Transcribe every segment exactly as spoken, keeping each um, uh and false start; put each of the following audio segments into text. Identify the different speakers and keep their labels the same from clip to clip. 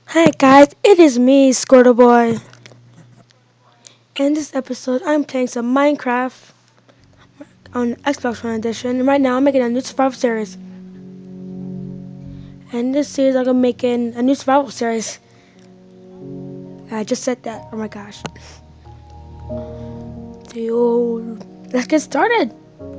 Speaker 1: Hi guys, it is me, Squirtle Boy. In this episode, I'm playing some Minecraft on Xbox One Edition. And right now, I'm making a new survival series. And this series, I'm gonna making a new survival series. I just said that. Oh my gosh. Dude, let's get started.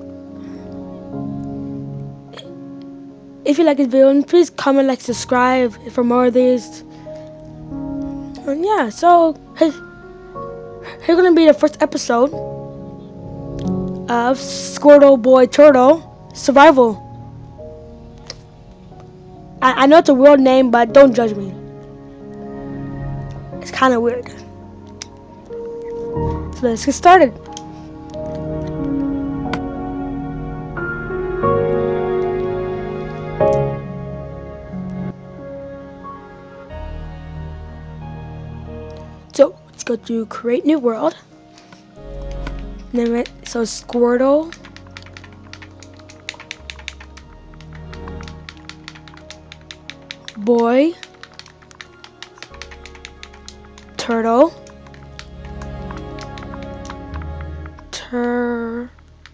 Speaker 1: If you like this video, please comment, like, subscribe for more of these. And yeah, so hey, here's gonna be the first episode of Squirtle Boy Turtle Survival. I, I know it's a weird name, but don't judge me. It's kind of weird. So let's get started. So let's go to create new world. Name it so Squirtle Boy Turtle Tur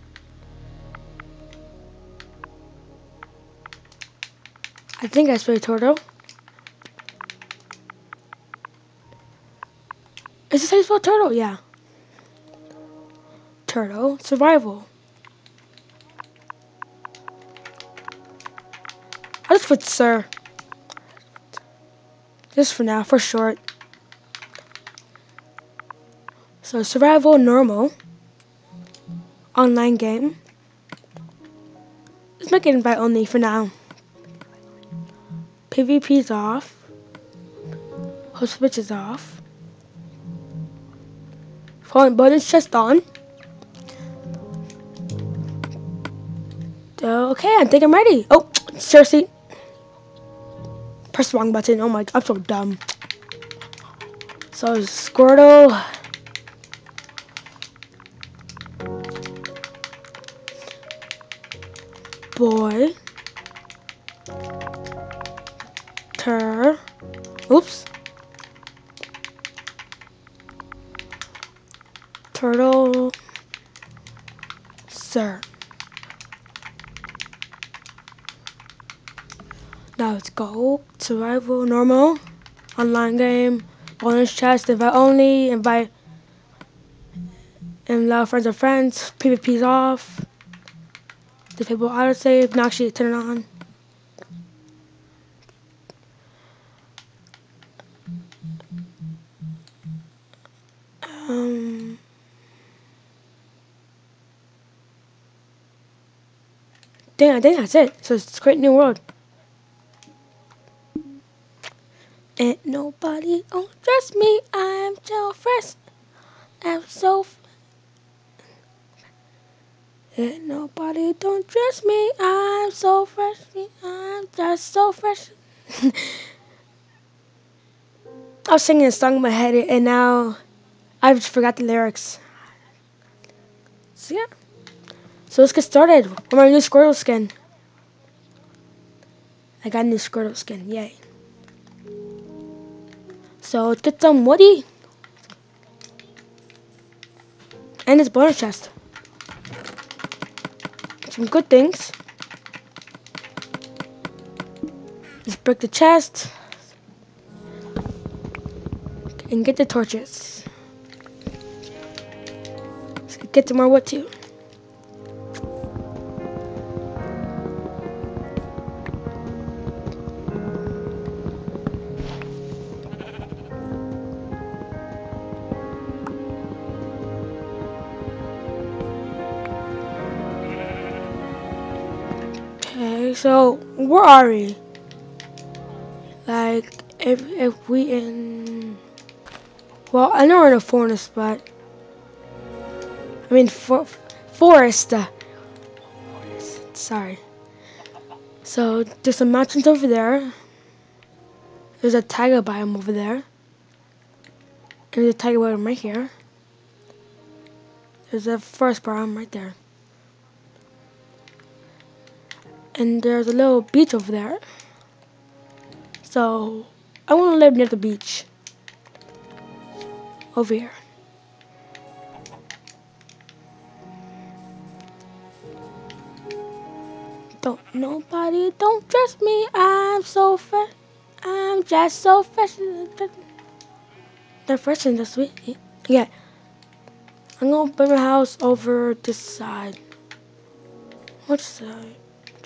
Speaker 1: I think I spelled turtle. Is this how you spell turtle? Yeah. Turtle survival. I'll just put sir. Just for now, for short. So survival normal. Online game. Let's make it invite only for now. PvP's off. Host switch is off. Phone button's just on. Okay, I think I'm ready. Oh, seriously. Press the wrong button. Oh my, I'm so dumb. So Squirtle. Boy. Tur. Oops. Turtle. Sir. Now let's go. Survival, normal, online game, bonus chest, invite only, invite and allow friends of friends, PvP's off, disable autosave, now actually turn it on. Um, dang, I think that's it. So it's create new world. Ain't nobody don't trust me, I'm so fresh, I'm so f Ain't nobody don't trust me, I'm so fresh, I'm just so fresh. I was singing a song in my head and now I just forgot the lyrics. So yeah. So let's get started with my new Squirtle skin. I got a new Squirtle skin, yay. So let's get some woody. And this bonus chest. Some good things. Let's break the chest. And get the torches. Let's get some more wood too. Okay, so where are we? Like, if if we in, well, I know we're in a forest, but I mean for forest. Uh, sorry. So there's some mountains over there. There's a taiga biome over there. And there's a taiga biome right here. There's a forest biome right there. And there's a little beach over there. So I want to live near the beach. Over here. Don't nobody don't trust me. I'm so fresh. I'm just so fresh. They're fresh and they're sweet. Yeah. I'm gonna build my house over this side. Which side?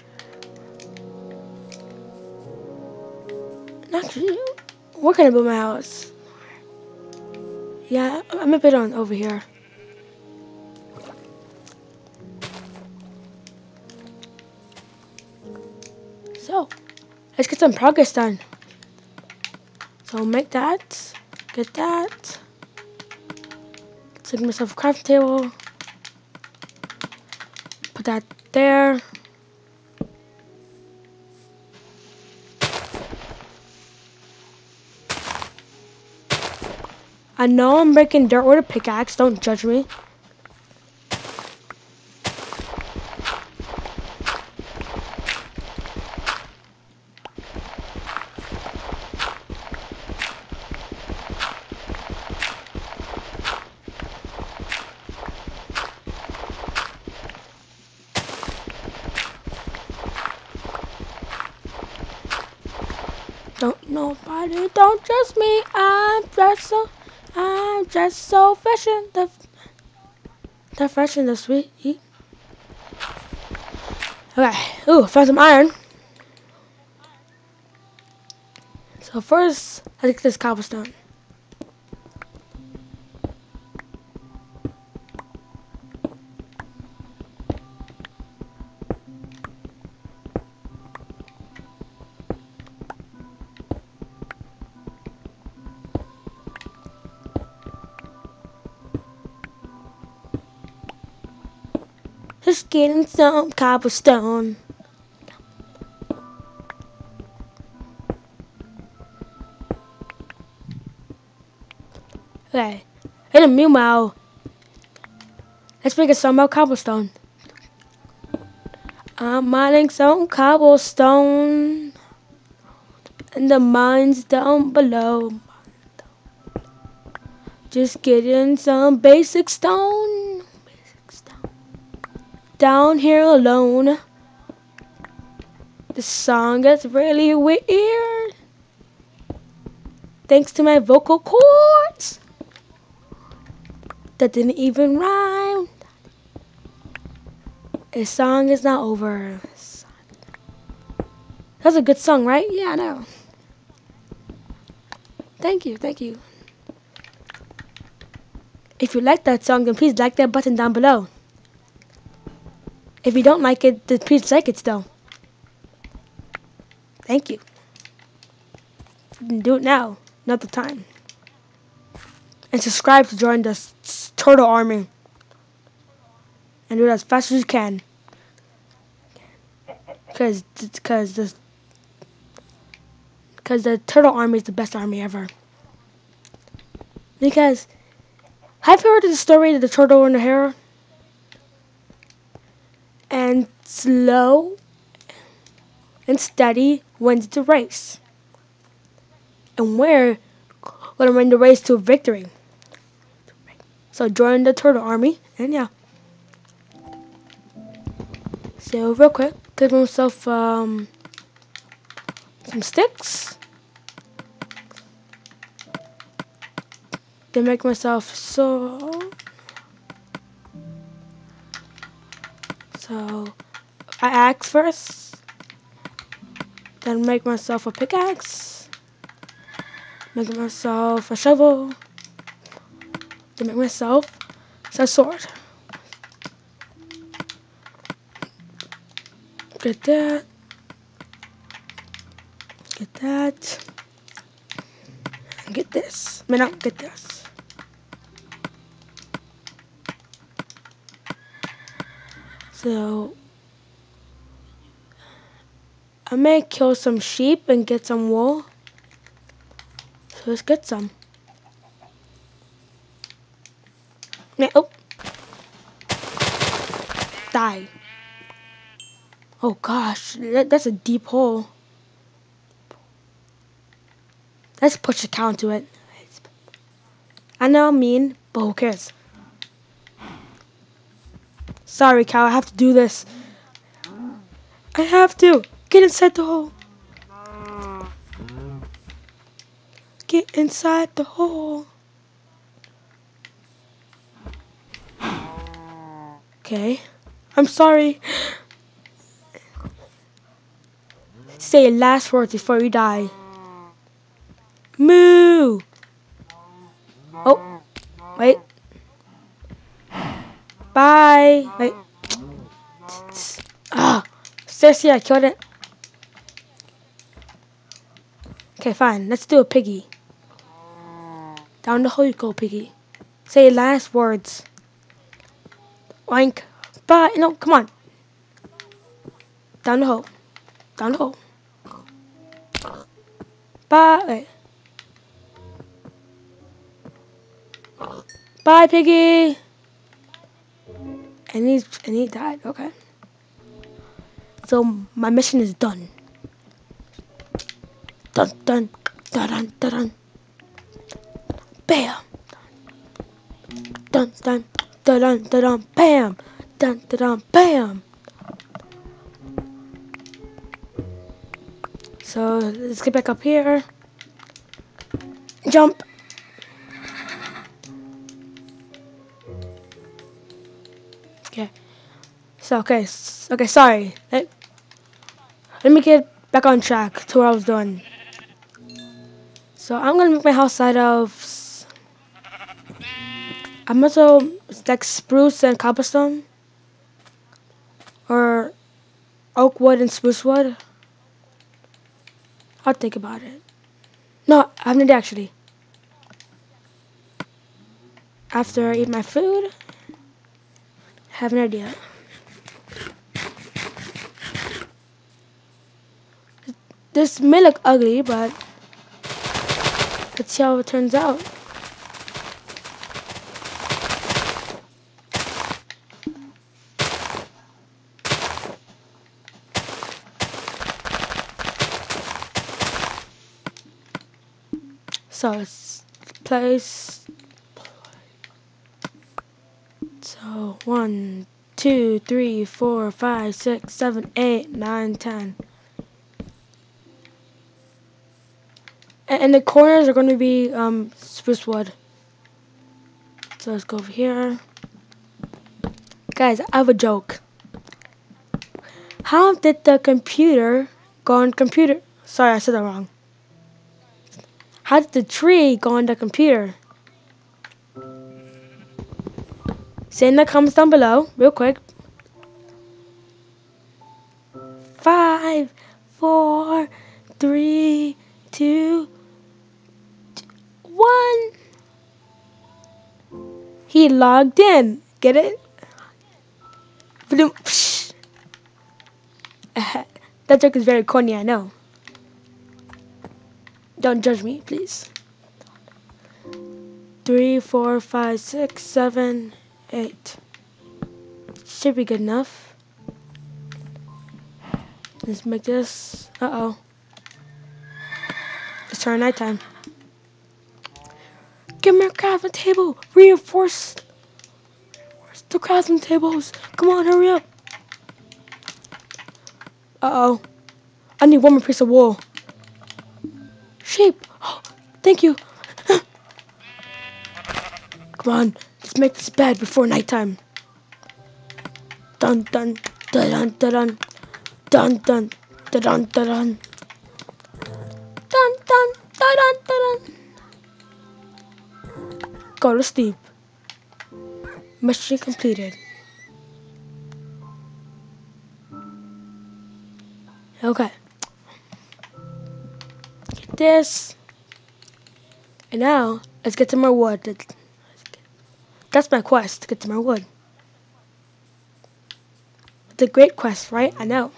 Speaker 1: Actually, where can I build my house? Yeah, I'm gonna build on over here. So, let's get some progress done. So make that, get that. Take myself a crafting table. Put that there. I know I'm breaking dirt with a pickaxe, don't judge me. Don't nobody don't trust me. I'm just so I'm just so fresh and the the fresh and the sweet. Okay. Ooh, found some iron. So first, let's get this cobblestone. Just getting some cobblestone. Okay. In the meanwhile, let's make some more cobblestone. I'm mining some cobblestone in the mines down below. Just getting some basic stone. Basic stone. Down here alone. This song is really weird. Thanks to my vocal cords. That didn't even rhyme. This song is not over. That's a good song, right? Yeah, I know. Thank you, thank you. If you like that song, then please like that button down below. If you don't like it, then please dislike it still. Thank you. Do it now, not the time. And subscribe to join the Turtle Army. And do it as fast as you can. Because because the because the Turtle Army is the best army ever. Because have you heard of the story of the turtle and the hare? And slow and steady wins the race. And we're gonna win the race to victory. So join the Turtle Army, and yeah. So real quick, give myself um, some sticks. Then make myself so. So I axe first. Then make myself a pickaxe. Make myself a shovel. Then make myself a sword. Get that. Get that. And get this. I mean, not get this. So I may kill some sheep and get some wool. So let's get some. Yeah, oh. Die. Oh gosh, that, that's a deep hole. Let's push the cow into it. I know I'm mean, but who cares? Sorry, cow, I have to do this. I have to. Get inside the hole. Get inside the hole. Okay. I'm sorry. Say your last words before you die. Moo! Oh, wait. Bye. Wait. Ah, seriously, I killed it. Okay, fine. Let's do a piggy. Down the hole you go, piggy. Say your last words. Oink. Bye. No, come on. Down the hole. Down the hole. Bye. Wait. Bye, piggy. And he's and he died. Okay. So my mission is done. Dun dun dun dun dun dun. Bam. Dun dun dun dun dun dun. Bam. Dun dun dun. Bam. So let's get back up here. Jump. Okay. So okay, okay. Sorry. Let, let me get back on track to what I was doing. So I'm gonna make my house out of. I'm also like spruce and cobblestone, or oak wood and spruce wood. I'll think about it. No, I have an idea actually. After I eat my food, I have an idea. This may look ugly, but let's see how it turns out. So it's place. So one, two, three, four, five, six, seven, eight, nine, ten. And, and the corners are going to be um, spruce wood. So let's go over here. Guys, I have a joke. How did the computer go on computer? Sorry, I said that wrong. How did the tree go on the computer? Say in the comments down below, real quick. Five, four, three, two, one. He logged in. Get it? That joke is very corny, I know. Don't judge me, please. Three, four, five, six, seven, eight. Should be good enough. Let's make this. Uh oh. It's turn nighttime. Give me a crafting table. Reinforce. Reinforce the crafting tables. Come on, hurry up. Uh oh. I need one more piece of wool. Sheep. Oh, thank you. Come on, let's make this bed before nighttime. Dun dun dun dun dun dun dun dun dun dun dun dun dun dun dun. Go to sleep. Mission completed. Okay. Get this. And now let's get some more wood. That's my quest, to get some more wood. It's a great quest, right? I know.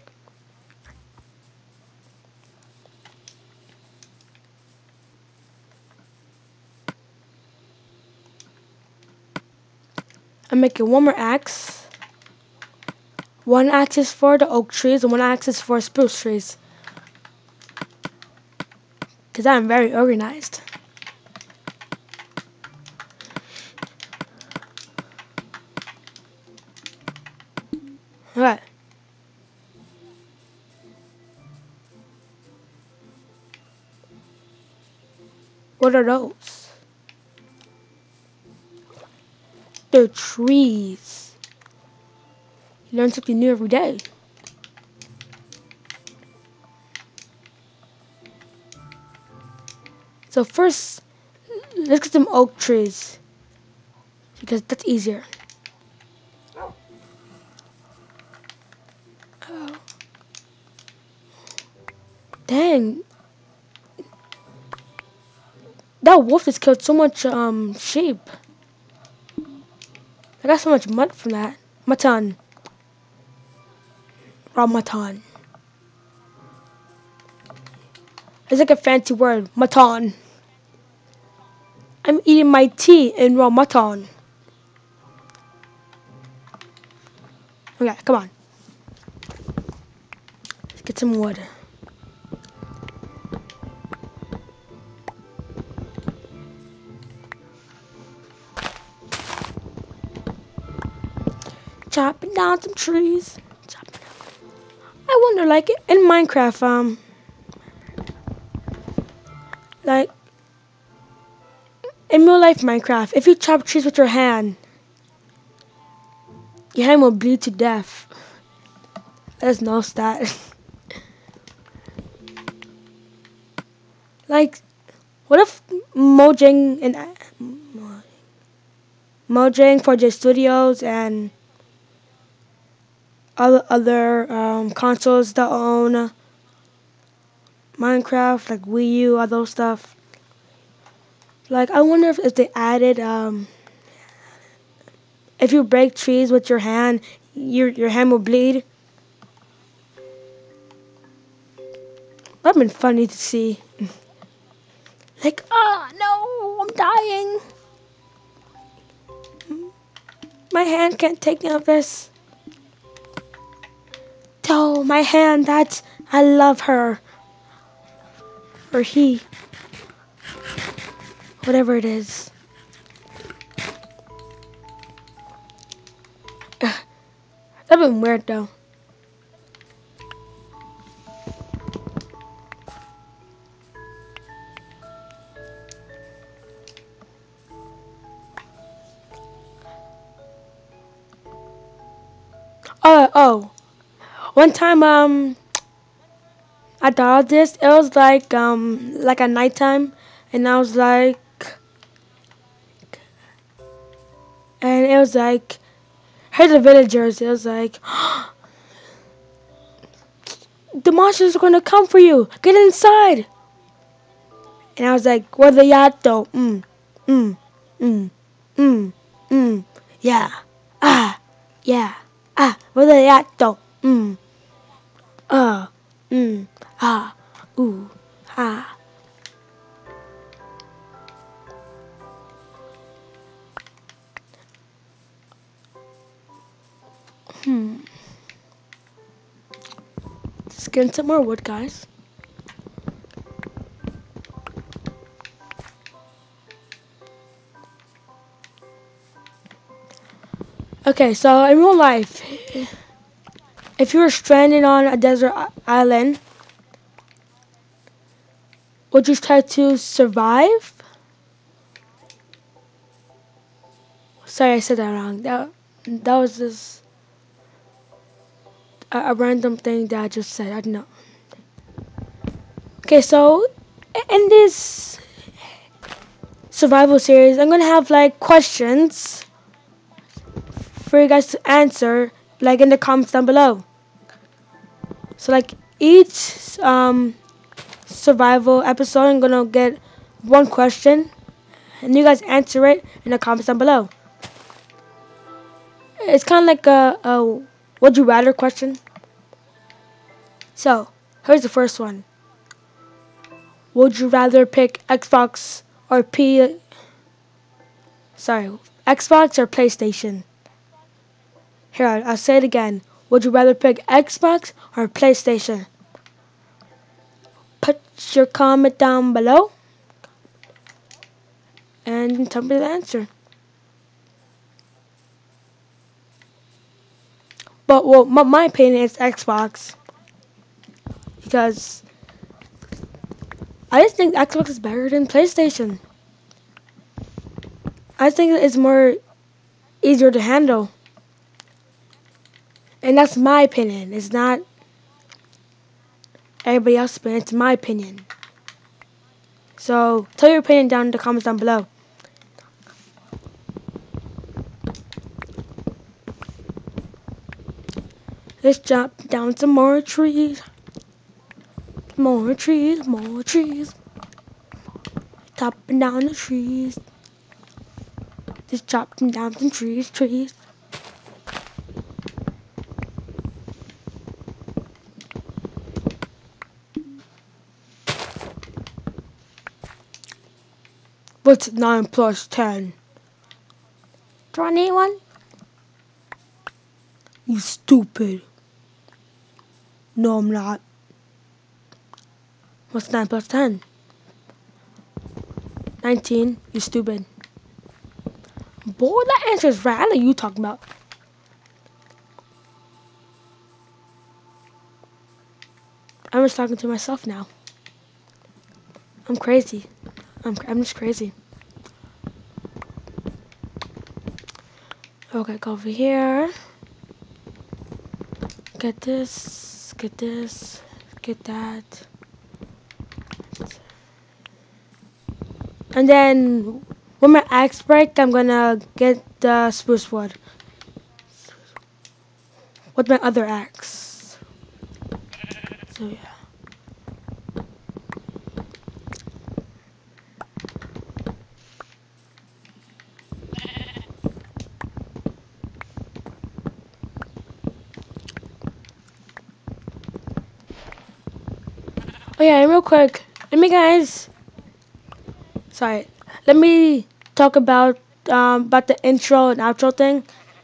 Speaker 1: I'm making one more axe. One axe is for the oak trees and one axe is for spruce trees. because I'm very organized. Alright. What are those? They're trees. You learn something new every day. So first, let's get some oak trees, because that's easier. Oh. Dang. That wolf has killed so much um sheep. I got so much mud from that. Mutton. Raw mutton. It's like a fancy word. Mutton. I'm eating my tea in raw mutton. Okay, come on. Let's get some wood. Chopping down some trees. Chopping down. I wonder, like in Minecraft, um, like in real life Minecraft, if you chop trees with your hand, your hand will bleed to death. There's no stat. Like, what if Mojang and Mojang for J Studios and other other um, consoles that own Minecraft, like Wii U, all those stuff. Like, I wonder if, if they added, um, if you break trees with your hand, your your hand will bleed. That'd been funny to see. Like, ah, no, I'm dying. My hand can't take of this. Oh, my hand, that's, I love her. Or he. Whatever it is. Ugh. That'd been weird though. Oh, oh. One time, um, I thought of this. It was like, um, like at nighttime, and I was like, and it was like, hey, the villagers. It was like, the monsters are gonna come for you. Get inside. And I was like, where they at though? Mm, mm, mm, mm, mm. Yeah. Ah. Yeah. Ah. Where they at though? Mm. Uh. Mm. Ah. Ooh. Ah. Hmm. Let's get some more wood, guys. Okay, so in real life, if you were stranded on a desert island, would you try to survive? Sorry, I said that wrong. That that was just a, a random thing that I just said. I don't know. Okay, so in this survival series, I'm gonna have like questions for you guys to answer, like in the comments down below. So like each um, survival episode, I'm gonna get one question, and you guys answer it in the comments down below. It's kind of like a, a would you rather question. So here's the first one. Would you rather pick Xbox or P? Sorry, Xbox or PlayStation? Here, I'll say it again. Would you rather pick Xbox or PlayStation? Put your comment down below and tell me the answer. But well, my, my opinion is Xbox, because I just think Xbox is better than PlayStation. I think it's more easier to handle. And that's my opinion. It's not everybody else's opinion. It's my opinion. So tell your opinion down in the comments down below. Let's jump down some more trees. More trees, more trees. Chopping down the trees. Just chopping down some trees, trees. What's nine plus ten? twenty-one? You stupid. No, I'm not. What's nine plus ten? nineteen. You stupid. Boy, that answer is right. I know you talking about. I'm just talking to myself now. I'm crazy. I'm, I'm just crazy. Okay, go over here. Get this. Get this. Get that. And then, when my axe break, I'm gonna get the spruce wood with my other axe. So yeah. Oh yeah, and real quick, let me guys. Sorry, let me talk about um, about the intro and outro thing.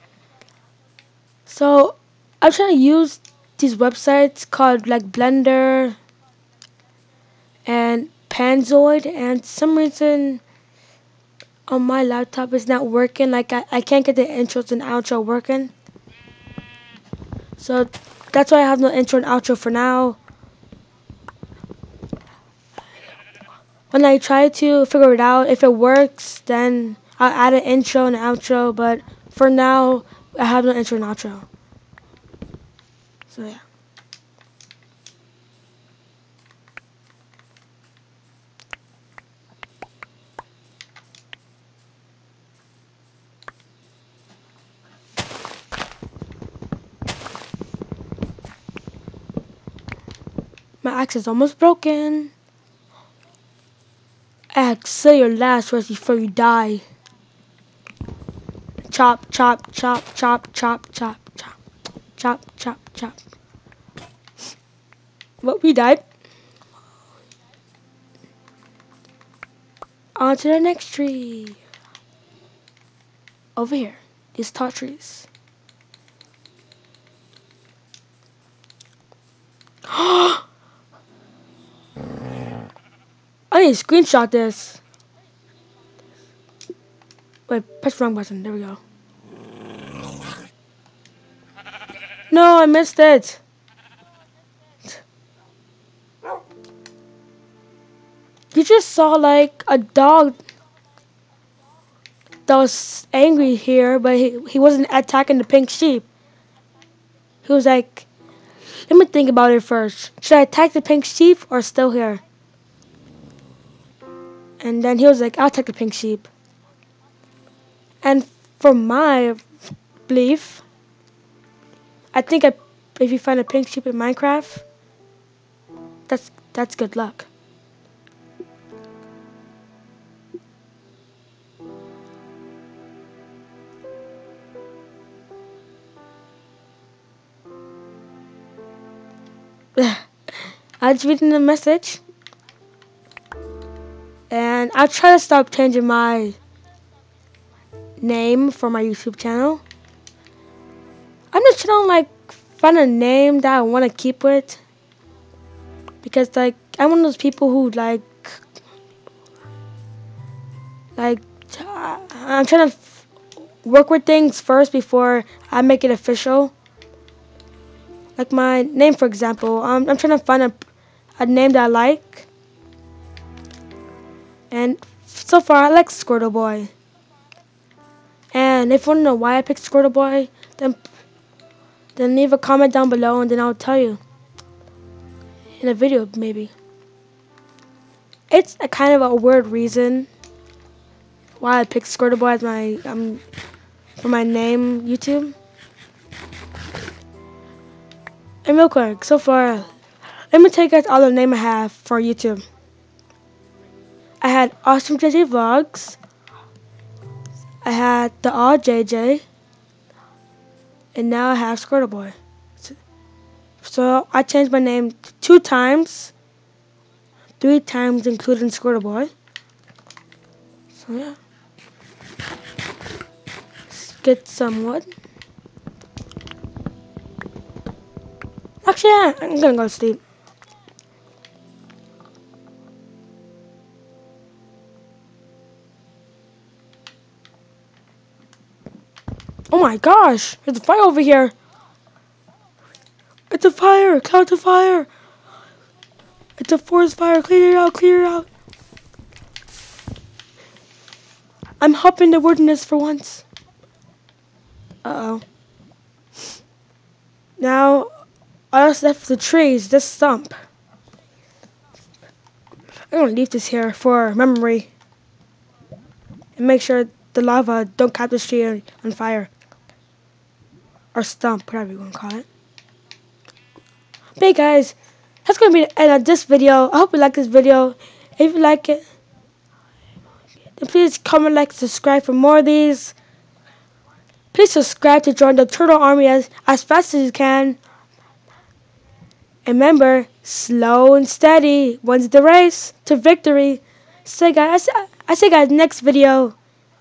Speaker 1: So I'm trying to use these websites called like Blender and Panzoid, and for some reason on my laptop it's not working. Like I, I can't get the intros and outro working. So that's why I have no intro and outro for now. When I try to figure it out, if it works, then I'll add an intro and outro. But for now, I have no intro and outro. So yeah. My axe is almost broken. Axe, say your last words before you die. Chop, chop, chop, chop, chop, chop, chop, chop, chop, chop. Well, we died. On to the next tree. Over here. These tall trees. I need to screenshot this. Wait, press the wrong button. There we go. No, I missed it. You just saw like a dog that was angry here, but he, he wasn't attacking the pink sheep. He was like, let me think about it first. Should I attack the pink sheep or still here? And then he was like, I'll attack the pink sheep. And for my belief, I think I, if you find a pink sheep in Minecraft, that's that's good luck. I was reading the message, and I'll try to stop changing my name for my YouTube channel. I'm just trying to like find a name that I want to keep with, because like I'm one of those people who like, like, I'm trying to work with things first before I make it official. Like my name, for example, um, I'm trying to find a, a name that I like. And so far, I like Squirtle Boy. And if you want to know why I picked Squirtle Boy, then, then leave a comment down below and then I'll tell you. In a video, maybe. It's a kind of a weird reason why I picked Squirtle Boy as my, um, for my name, YouTube. And real quick, so far, let me tell you guys all the name I have for YouTube. I had Awesome J J Vlogs. I had The All J J. And now I have Squirtle Boy. So, so I changed my name two times. Three times including Squirtle Boy. So yeah. Let's get some wood. Actually, yeah, I'm gonna go to sleep. Oh my gosh! There's a fire over here! It's a fire! Clouds of fire! It's a forest fire! Clear it out! Clear it out! I'm hopping the wilderness for once. Uh oh. Now, all that's left the trees, this stump. I'm gonna leave this here for memory. And make sure the lava don't catch this tree on, on fire. Or stump, whatever you want to call it. But hey guys, that's gonna be the end of this video. I hope you like this video. If you like it, then please comment, like, subscribe for more of these. Please subscribe to join the Turtle Army as, as fast as you can. And remember, slow and steady wins the race to victory. So guys, I, I say guys, next video.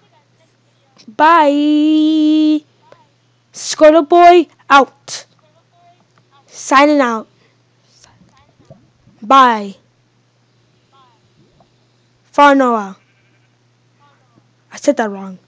Speaker 1: Bye. Squirtle Boy out. Signing out. Bye. Far Noah. I said that wrong.